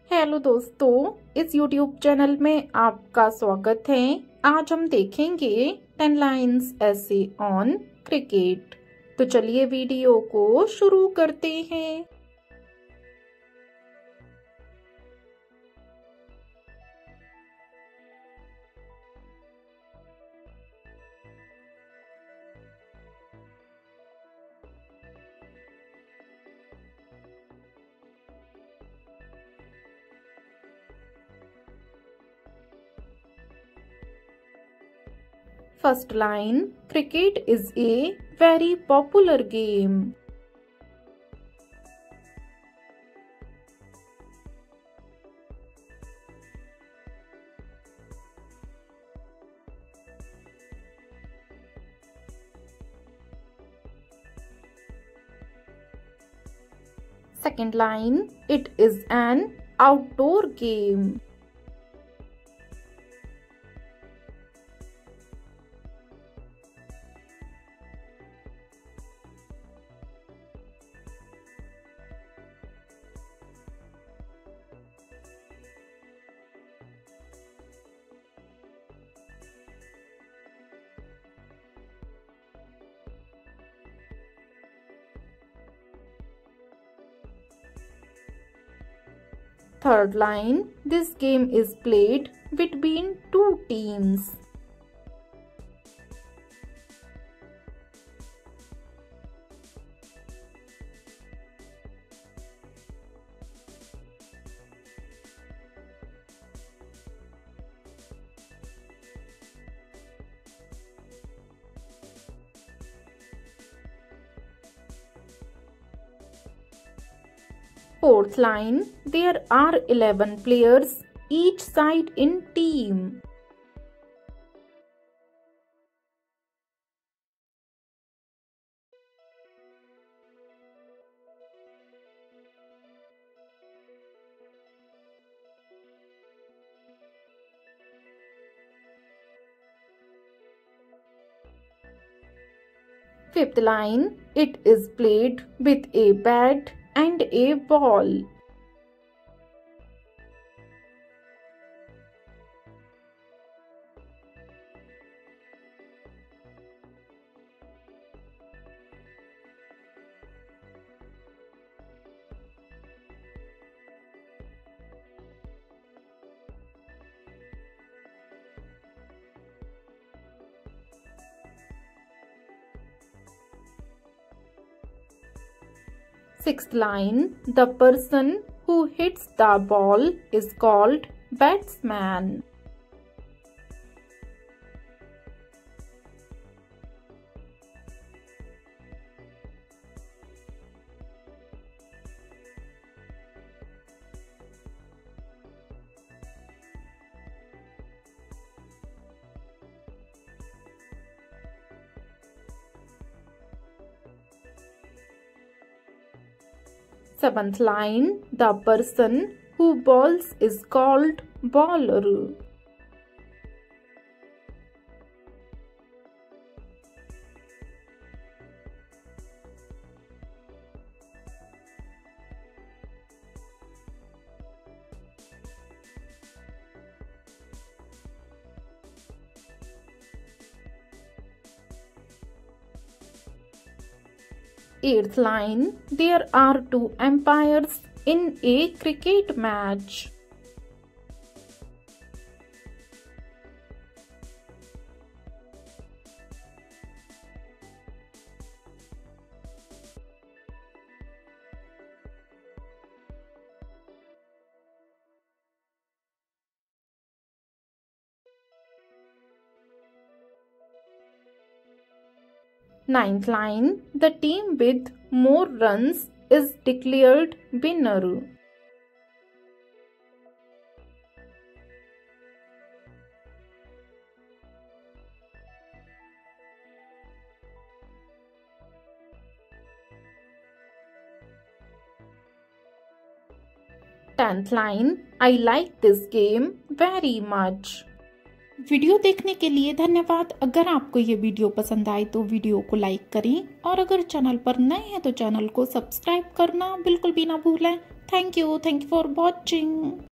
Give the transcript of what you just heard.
Hello दोस्तों, इस YouTube channel में आपका स्वागत है। आज हम देखेंगे 10 लाइन्स ऐसे ऑन क्रिकेट। तो चलिए वीडियो को शुरू करते हैं। First line, cricket is a very popular game. Second line, it is an outdoor game. Third line, this game is played between two teams. Fourth line, there are 11 players each side in team. Fifth line, it is played with a bat and a ball. Sixth line, the person who hits the ball is called batsman. Seventh line, the person who bowls is called bowler. Eighth line, there are two umpires in a cricket match. Ninth line, the team with more runs is declared winner. Tenth line, I like this game very much. वीडियो देखने के लिए धन्यवाद। अगर आपको ये video पसंद आए तो वीडियो को लाइक करें और अगर चैनल पर नए हैं तो चैनल को सब्सक्राइब करना बिल्कुल भी ना भूलें। Thank you for watching.